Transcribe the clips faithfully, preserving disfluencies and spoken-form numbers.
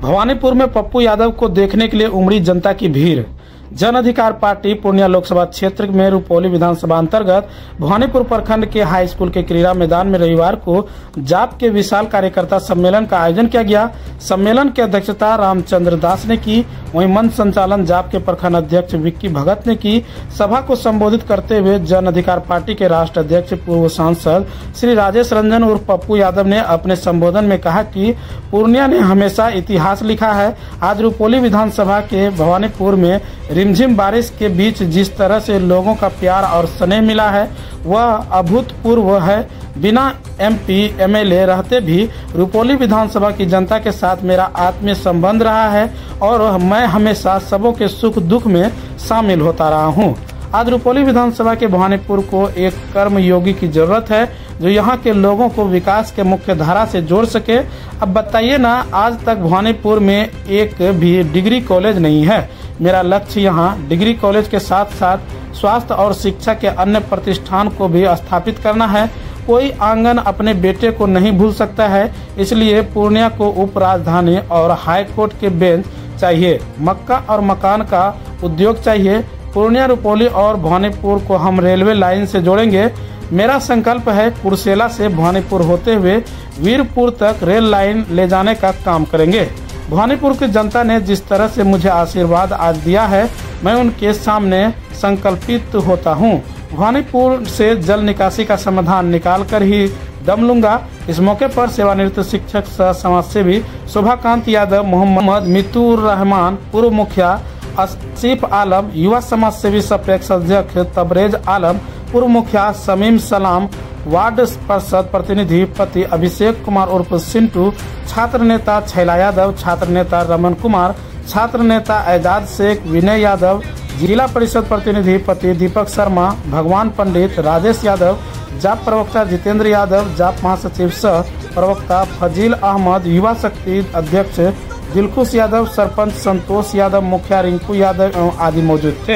भवानीपुर में पप्पू यादव को देखने के लिए उमड़ी जनता की भीड़। जन अधिकार पार्टी पूर्णिया लोकसभा क्षेत्र में रुपौली विधानसभा अंतर्गत भवानीपुर प्रखंड के हाई स्कूल के क्रीड़ा मैदान में रविवार को जाप के विशाल कार्यकर्ता सम्मेलन का आयोजन किया गया। सम्मेलन की अध्यक्षता रामचंद्र दास ने की। वहीं मंच संचालन जाप के प्रखंड अध्यक्ष विक्की भगत ने की। सभा को संबोधित करते हुए जन अधिकार पार्टी के राष्ट्र अध्यक्ष पूर्व सांसद श्री राजेश रंजन उर्फ पप्पू यादव ने अपने संबोधन में कहा कि पूर्णिया ने हमेशा इतिहास लिखा है। आज रुपौली विधानसभा के भवानीपुर में रिमझिम बारिश के बीच जिस तरह से लोगों का प्यार और स्नेह मिला है वह अभूतपूर्व है। बिना एमपी एमएलए रहते भी रुपौली विधानसभा की जनता के साथ मेरा आत्मीय संबंध रहा है और मैं हमेशा सबों के सुख दुख में शामिल होता रहा हूं। आज रुपौली विधानसभा के भवानीपुर को एक कर्म योगी की जरूरत है जो यहाँ के लोगों को विकास के मुख्य धारा से जोड़ सके। अब बताइए ना, आज तक भवानीपुर में एक भी डिग्री कॉलेज नहीं है। मेरा लक्ष्य यहाँ डिग्री कॉलेज के साथ साथ स्वास्थ्य और शिक्षा के अन्य प्रतिष्ठान को भी स्थापित करना है। कोई आंगन अपने बेटे को नहीं भूल सकता है, इसलिए पूर्णिया को उप राजधानी और हाई कोर्ट के बेंच चाहिए। मक्का और मकान का उद्योग चाहिए। पूर्णिया, रुपौली और भवानीपुर को हम रेलवे लाइन से जोड़ेंगे। मेरा संकल्प है कुर्सेला से भवानीपुर होते हुए वीरपुर तक रेल लाइन ले जाने का काम करेंगे। भवानीपुर की जनता ने जिस तरह से मुझे आशीर्वाद आज दिया है, मैं उनके सामने संकल्पित होता हूं। भवानीपुर से जल निकासी का समाधान निकाल कर ही दम लूंगा। इस मौके पर सेवानिवृत्त शिक्षक सह समाज सेवी शोभाकांत यादव, मोहम्मद मितुर रहमान पूर्व मुखिया, आसिफ आलम युवा समाज सेवी सपेक्ष अध्यक्ष तबरेज आलम, पूर्व मुखिया समीम सलाम, वार्ड परिषद प्रतिनिधि पति अभिषेक कुमार उर्फ सिंटू, छात्र नेता छैला यादव, छात्र नेता रमन कुमार, छात्र नेता एजाज शेख, विनय यादव, जिला परिषद प्रतिनिधि पति दीपक शर्मा, भगवान पंडित, राजेश यादव, जाप प्रवक्ता जितेंद्र यादव, जाप महासचिव सह प्रवक्ता फजील अहमद, युवा शक्ति अध्यक्ष दिलखुश यादव, सरपंच संतोष यादव, मुखिया रिंकू यादव आदि मौजूद थे।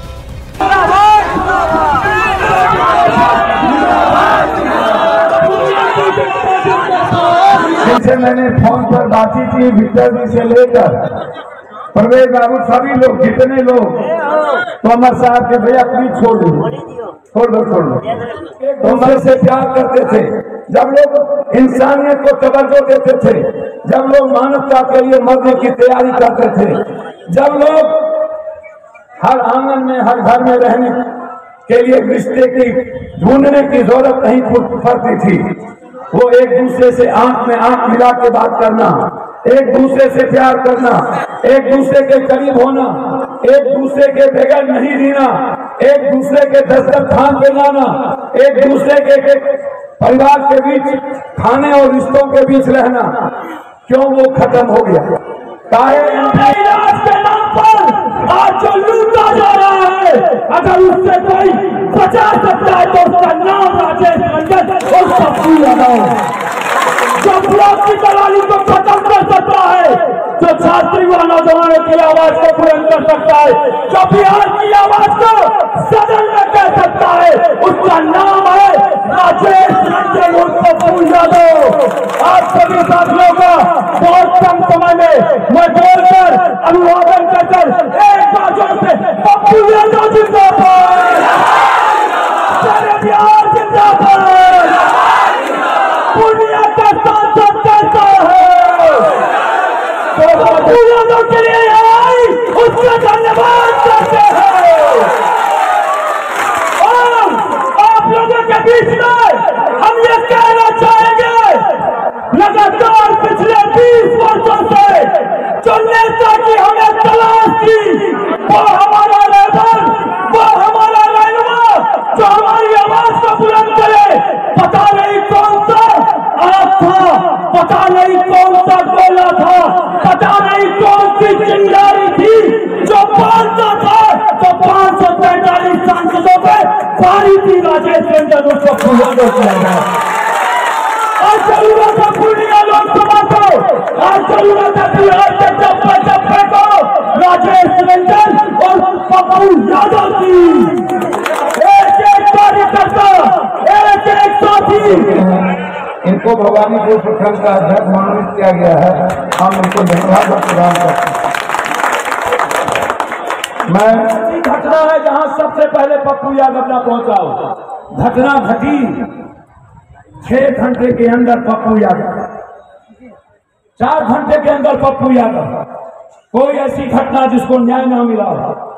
जिनसे मैंने फोन पर बातचीत की, विक्टर जी से लेकर प्रवेश बाबू, सभी लोग, जितने लोग तोमर साहब के भैया प्लीज छोड़ दो, छोड़ दो छोड़ दो तोमर से प्यार करते थे। जब लोग इंसानियत को तवज्जो देते थे, जब लोग मानवता के लिए मरने की तैयारी करते थे, जब लोग हर आंगन में हर घर में रहने के लिए रिश्ते की ढूंढने की जरूरत नहीं पड़ती थी। वो एक दूसरे से आंख में आंख मिला के बात करना, एक दूसरे से प्यार करना, एक दूसरे के करीब होना, एक दूसरे के बगैर नहीं जीना, एक दूसरे के दस्तरखान पे जाना, एक दूसरे के, के परिवार के बीच खाने और रिश्तों के बीच रहना, क्यों वो खत्म हो गया? इलाज के नाम पर आज जो लूटा जा रहा है, अगर उससे कोई बचा सकता है तो उसका नाम राजेश रंजन और पप्पू यादव। जो ब्लॉक की दलाली को खत्म कर सकता है, जो छात्री व नौजवानों की आवाज को बुलंद कर सकता है, जो बिहार की आवाज को सदन में कह सकता है, उसका नाम है राजेश रंजन और पप्पू यादव। आप सभी साथियों का बहुत कम समय में मैं बोलकर अभिवादन कर एक बार जोर से पप्पू यादव जिंदाबाद, बिहार जिंदाबाद, पूर्णिया का सांसद कैसा है तो पप्पू यादव के लिए आई उसका धन्यवाद करते हैं। और आप लोगों के बीच में हम ये कहना चाहेंगे, लगातार पिछले बीस वर्षों से जो नेता की हमें तलाश थी, वो हमारा लेबर, वो हमारा रहनुमा, जो हमारी आवाज को बुलंद करे। पता नहीं कौन सा आग था, पता नहीं कौन सा गोला था, पता नहीं कौन सी चिंगारी थी जो बोलता था तो पांच सौ पैंतालीस सांसदों पे पारी थी राजेश रंजन उसको फूलों किया। आज जरूरत है पूर्णिया लोकसभा को, आज जरूरत है बिहार के चप्पे चप्पे को राजेश रंजन और पप्पू यादव की। एक एक कार्यकर्ता, एक एक साथी, इनको भवानीपुर प्रखंड का अध्यक्ष मनोनीत किया गया है। हम उनको धन्यवाद प्रदान करते हैं। मैं ऐसी घटना है जहां सबसे पहले पप्पू यादव ना पहुंचा हो। घटना घटी छह घंटे के अंदर पप्पू यादव, चार घंटे के अंदर पप्पू यादव, कोई ऐसी घटना जिसको न्याय न मिला हो।